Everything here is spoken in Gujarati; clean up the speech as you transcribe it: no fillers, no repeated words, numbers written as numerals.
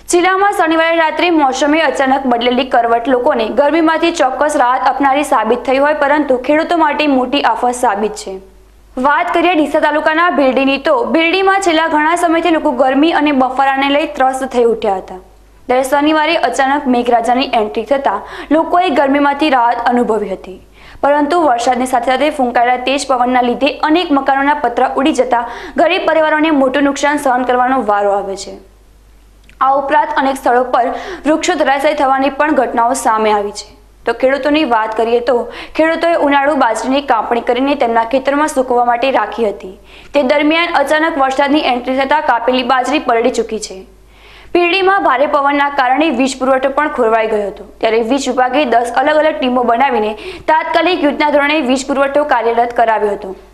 જિલ્લામાં શનિવારે રાત્રે મોસમે અચાનક બદલેલી કરવટ લોકોને ગરમીમાંથી ચોક્કસ રાહત આપનારી સાબિત થઈ હોય, પરંતુ ખેડૂતો માટે મોટી આફત સાબિત છે। વાત કરીએ ડીસા તાલુકાના ભીલડીની, તો ભીલડીમાં છેલ્લા ઘણા સમયથી લોકો ગરમી અને બફારાને લઈ ત્રસ્ત થઈ ઉઠ્યા હતા। ત્યારે શનિવારે અચાનક મેઘરાજાની એન્ટ્રી થતાં લોકોએ ગરમીમાંથી રાહત અનુભવી હતી, પરંતુ વરસાદની સાથે સાથે ફૂંકાયેલા તેજ પવનના લીધે અનેક મકાનોના પતરા ઉડી જતા ગરીબ પરિવારોને મોટું નુકસાન સહન કરવાનો વારો આવે છે। આ ઉપરાંત અનેક સ્થળો પર વૃક્ષો ધરાશાયી થવાની પણ ઘટનાઓ સામે આવી છે। તો ખેડૂતોની વાત કરીએ તો ખેડૂતોએ ઉનાળુ બાજરીની કાપણી કરીને તેમના ખેતરમાં સૂકવવા માટે રાખી હતી। તે દરમિયાન અચાનક વરસાદની એન્ટ્રી થતાં કાપેલી બાજરી પલળી ચૂકી છે। ભીલડીમાં ભારે પવનના કારણે વીજ પુરવઠો પણ ખોરવાઈ ગયો હતો, ત્યારે વીજ વિભાગે 10 અલગ અલગ ટીમો બનાવીને તાત્કાલિક યુદ્ધના ધોરણે વીજ પુરવઠો કાર્યરત કરાવ્યો હતો।